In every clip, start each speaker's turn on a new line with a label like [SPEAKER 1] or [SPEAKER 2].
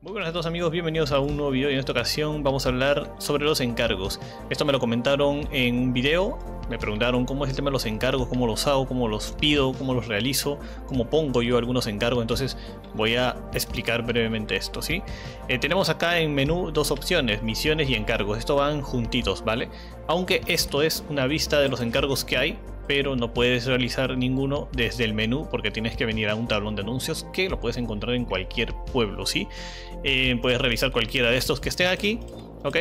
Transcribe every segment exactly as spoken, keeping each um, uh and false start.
[SPEAKER 1] Muy buenas a todos amigos, bienvenidos a un nuevo video y en esta ocasión vamos a hablar sobre los encargos. Esto me lo comentaron en un video, me preguntaron cómo es el tema de los encargos, cómo los hago, cómo los pido, cómo los realizo, cómo pongo yo algunos encargos, entonces voy a explicar brevemente esto, ¿sí? Eh, tenemos acá en menú dos opciones, misiones y encargos, esto van juntitos, ¿vale? Aunque esto es una vista de los encargos que hay, pero no puedes realizar ninguno desde el menú porque tienes que venir a un tablón de anuncios que lo puedes encontrar en cualquier pueblo, ¿sí? Eh, puedes revisar cualquiera de estos que estén aquí, ¿ok?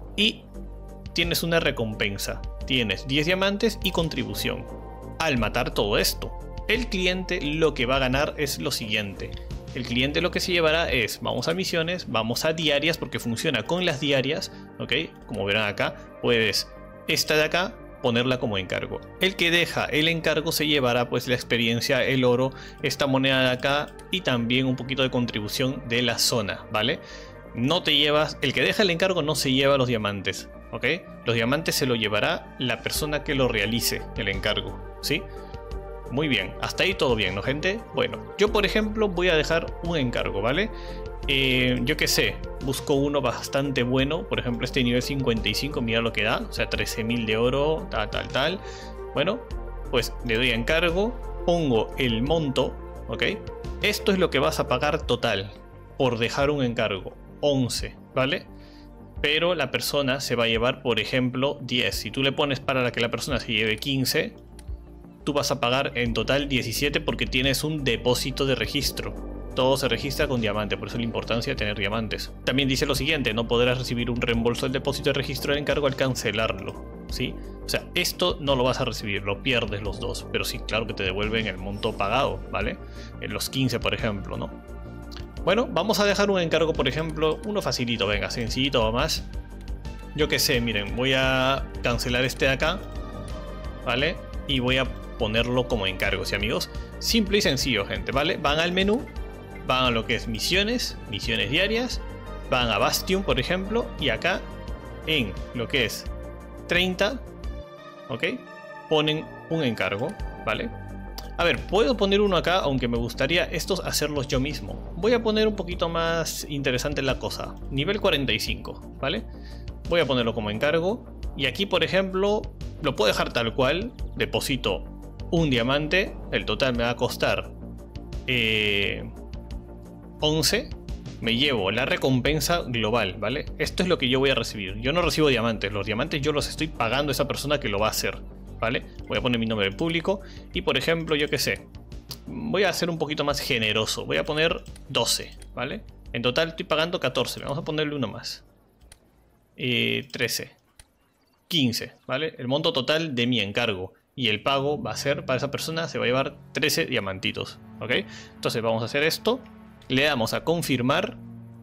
[SPEAKER 1] Y tienes una recompensa, tienes diez diamantes y contribución. Al matar todo esto, el cliente lo que va a ganar es lo siguiente. El cliente lo que se llevará es, vamos a misiones, vamos a diarias porque funciona con las diarias, ¿ok? Como verán acá, puedes esta de acá ponerla como encargo. El que deja el encargo se llevará pues la experiencia, el oro, esta moneda de acá y también un poquito de contribución de la zona, ¿vale? No te llevas, el que deja el encargo no se lleva los diamantes, ¿ok? Los diamantes se lo llevará la persona que lo realice el encargo, ¿sí? Muy bien, hasta ahí todo bien, ¿no, gente? Bueno, yo por ejemplo voy a dejar un encargo, ¿vale? Eh, yo que sé, busco uno bastante bueno, por ejemplo este nivel cincuenta y cinco, mira lo que da, o sea trece mil de oro, tal, tal, tal. Bueno, pues le doy a encargo, pongo el monto, ¿ok? Esto es lo que vas a pagar total por dejar un encargo, once, ¿vale? Pero la persona se va a llevar, por ejemplo, diez. Si tú le pones para que la persona se lleve quince, tú vas a pagar en total diecisiete porque tienes un depósito de registro. Todo se registra con diamante, por eso la importancia de tener diamantes. También dice lo siguiente, no podrás recibir un reembolso del depósito de registro del encargo al cancelarlo, ¿sí? O sea, esto no lo vas a recibir, lo pierdes los dos, pero sí, claro que te devuelven el monto pagado, ¿vale? En los quince, por ejemplo, ¿no? Bueno, vamos a dejar un encargo, por ejemplo, uno facilito, venga, sencillito o más. Yo que sé, miren, voy a cancelar este de acá, ¿vale? Y voy a ponerlo como encargo, ¿sí, amigos? Simple y sencillo, gente, ¿vale? Van al menú, van a lo que es misiones, misiones diarias, van a Bastion, por ejemplo, y acá en lo que es treinta, ¿ok? Ponen un encargo, ¿vale? A ver, puedo poner uno acá, aunque me gustaría estos hacerlos yo mismo. Voy a poner un poquito más interesante la cosa, nivel cuarenta y cinco, ¿vale? Voy a ponerlo como encargo, y aquí, por ejemplo, lo puedo dejar tal cual, deposito un diamante, el total me va a costar eh, once, me llevo la recompensa global, ¿vale? Esto es lo que yo voy a recibir. Yo no recibo diamantes, los diamantes yo los estoy pagando a esa persona que lo va a hacer, ¿vale? Voy a poner mi nombre público y, por ejemplo, yo qué sé, voy a ser un poquito más generoso, voy a poner doce, ¿vale? En total estoy pagando catorce, vamos a ponerle uno más, eh, trece, quince, ¿vale? El monto total de mi encargo. Y el pago va a ser, para esa persona se va a llevar trece diamantitos, ¿ok? Entonces vamos a hacer esto, le damos a confirmar,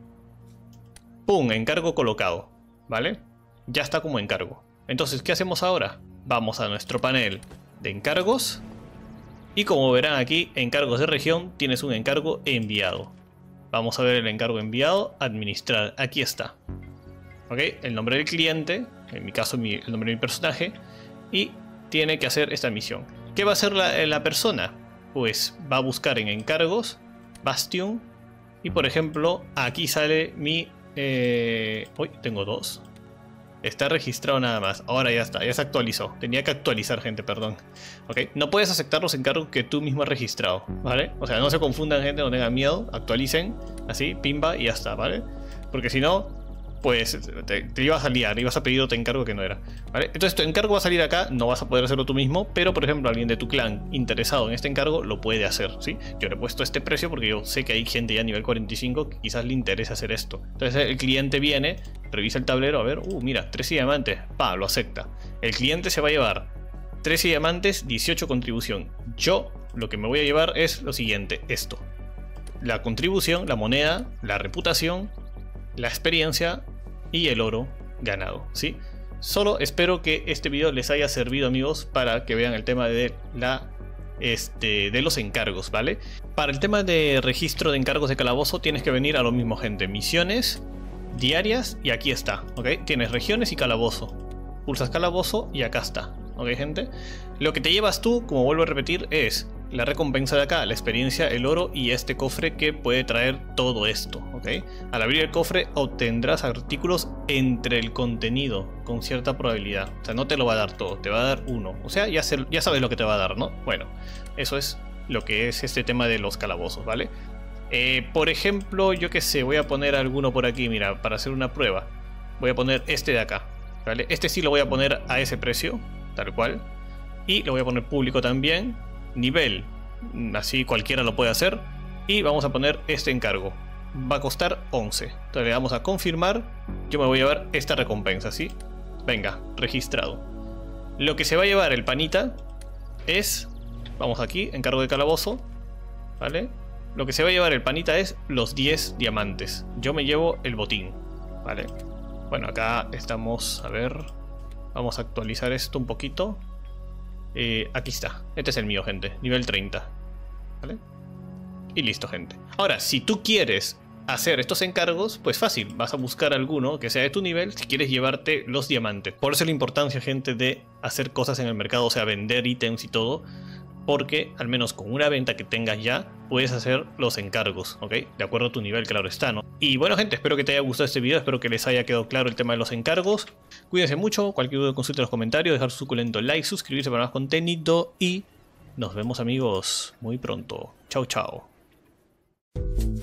[SPEAKER 1] ¡pum! Encargo colocado, ¿vale? Ya está como encargo. Entonces, ¿qué hacemos ahora? Vamos a nuestro panel de encargos y como verán aquí, encargos de región, tienes un encargo enviado. Vamos a ver el encargo enviado, administrar, aquí está, ¿ok? El nombre del cliente, en mi caso mi, el nombre de mi personaje, y tiene que hacer esta misión. ¿Qué va a hacer la, la persona? Pues va a buscar en encargos, Bastion, y por ejemplo, aquí sale mi... Eh, uy, tengo dos. Está registrado nada más. Ahora ya está, ya se actualizó. Tenía que actualizar, gente, perdón. Ok, no puedes aceptar los encargos que tú mismo has registrado, ¿vale? O sea, no se confundan, gente, no tengan miedo. Actualicen, así, pimba, y ya está, ¿vale? Porque si no, pues te, te ibas a liar, ibas a pedir otro encargo que no era, ¿vale? Entonces tu encargo va a salir acá, no vas a poder hacerlo tú mismo, pero por ejemplo alguien de tu clan interesado en este encargo lo puede hacer, ¿sí? Yo le he puesto este precio porque yo sé que hay gente ya a nivel cuarenta y cinco que quizás le interese hacer esto. Entonces el cliente viene, revisa el tablero, a ver, uh, mira, trece diamantes, pa, lo acepta. El cliente se va a llevar trece diamantes, dieciocho contribución. Yo lo que me voy a llevar es lo siguiente, esto. La contribución, la moneda, la reputación, la experiencia y el oro ganado, ¿sí? Solo espero que este video les haya servido, amigos, para que vean el tema de la este de los encargos, ¿vale? Para el tema de registro de encargos de calabozo tienes que venir a lo mismo, gente, misiones diarias y aquí está, ¿ok? Tienes regiones y calabozo, pulsas calabozo y acá está, ¿ok, gente? Lo que te llevas tú, como vuelvo a repetir, es la recompensa de acá, la experiencia, el oro y este cofre que puede traer todo esto, ¿ok? Al abrir el cofre obtendrás artículos entre el contenido con cierta probabilidad. O sea, no te lo va a dar todo, te va a dar uno. O sea, ya, se, ya sabes lo que te va a dar, ¿no? Bueno, eso es lo que es este tema de los calabozos, ¿vale? Eh, por ejemplo, yo que sé, voy a poner alguno por aquí, mira, para hacer una prueba. Voy a poner este de acá, ¿vale? Este sí lo voy a poner a ese precio, tal cual. Y lo voy a poner público también. Nivel, así cualquiera lo puede hacer. Y vamos a poner este encargo. Va a costar once. Entonces le damos a confirmar. Yo me voy a llevar esta recompensa, ¿sí? Venga, registrado. Lo que se va a llevar el panita es... Vamos aquí, encargo de calabozo, ¿vale? Lo que se va a llevar el panita es los diez diamantes. Yo me llevo el botín, ¿vale? Bueno, acá estamos, a ver... Vamos a actualizar esto un poquito. Eh, aquí está, este es el mío, gente, nivel treinta, ¿vale? Y listo, gente. Ahora, si tú quieres hacer estos encargos, pues fácil, vas a buscar alguno que sea de tu nivel si quieres llevarte los diamantes. Por eso la importancia, gente, de hacer cosas en el mercado, o sea, vender ítems y todo, porque al menos con una venta que tengas ya, puedes hacer los encargos, ¿ok? De acuerdo a tu nivel, claro está, ¿no? Y bueno, gente, espero que te haya gustado este video, espero que les haya quedado claro el tema de los encargos. Cuídense mucho, cualquier duda consulta en los comentarios, dejar su suculento like, suscribirse para más contenido y nos vemos, amigos, muy pronto. Chao, chao.